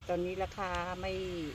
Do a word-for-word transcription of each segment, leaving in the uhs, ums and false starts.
ตอนนี้ราคาไม่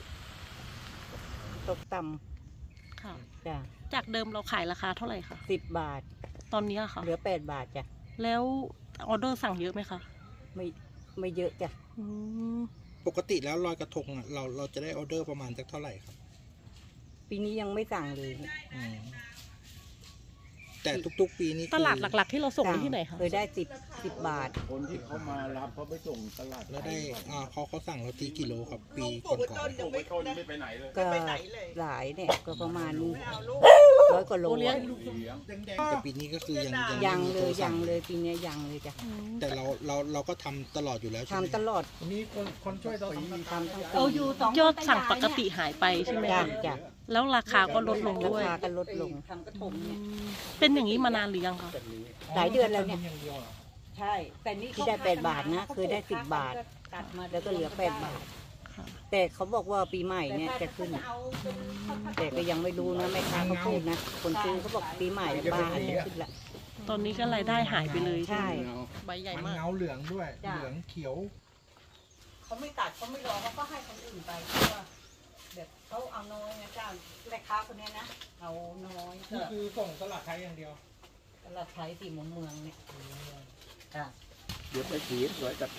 ตกต่ำค่ะจ้ะจากเดิมเราขายราคาเท่าไหร่คะสิบบาทตอนนี้อะค่ะเหลือแปดบาทจ้ะแล้วออเดอร์สั่งเยอะไหมคะไม่ไม่เยอะจ้ะอืมปกติแล้วลอยกระทงอ่ะเราเราจะได้ออเดอร์ประมาณสักเท่าไหร่ครับปีนี้ยังไม่สั่งเลยอืมแต่ทุกๆปีนี้ตลาดหลักๆที่เราส่งไปที่ไหนคะเคยได้สิบสิบบาทคนที่เขามารับเขาไปส่งตลาดแล้วได้อ่าเขาเขาสั่งเราตีกิโลครับปีก่อนๆส่งไปต้นไม่ไปไหนเลยก็หลายเนี่ยก็ประมาณร้อยกว่าโลเลี้ยงแต่ปีนี้ก็คือยังยังเลยไม่มีตัวยัสั่งเลยปีนี้ยังเลยจ้ะแต่เราเราเราก็ทำตลอดอยู่แล้วใช่ไหมทำตลอดมีคนคนช่วยเราทำทำทั้งปียอดสั่งปกติหายไปใช่ไหมจ้ะคะจ้ะแล้วราคาก็ลดลงราด้วยคาก็ลดลงอืมเป็นอย่างนี้มานานหรือยังคะหลายเดือนแล้วเนี่ยอย่างเดียวเหรอใช่แต่นี่ที่ได้แปดบาทนะเคยได้สิบบาทแล้วก็เหลือแปดบาทค่ะแต่เขาบอกว่าปีใหม่เนี่ยจะขึ้น แต่ก็ยังไม่รู้นะแม่ค้าเขาพูดนะคนซื้อเขาบอกปีใหม่บ้านจะขึ้นละตอนนี้ก็รายได้หายไปเลยใช่ใบใหญ่มันมากเงาเหลืองด้วยจ้ะเหลืองเขียวเขาไม่ตัดเขาไม่รอเขาก็ให้คนอื่นไปเพราะว่าแบบเขาเอาน้อยนะเจ้าแม่ค้าคนนี้นะเอาน้อยนี่คือส่งตลาดไทยอย่างเดียวตลาดไทยสี่มุมเมืองเนี่ยจ้ะเดี๋ยวไปถีบสวยกับ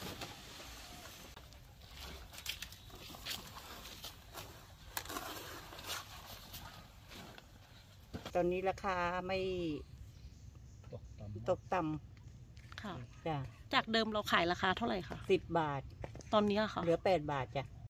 ตอนนี้ราคาไม่ตกต่ำตกต่ค่ะำจ้ะจากเดิมเราขายราคาเท่าไหร่คะสิบบาทตอนนี้อะค่ะเหลือแปดบาทจ้ะ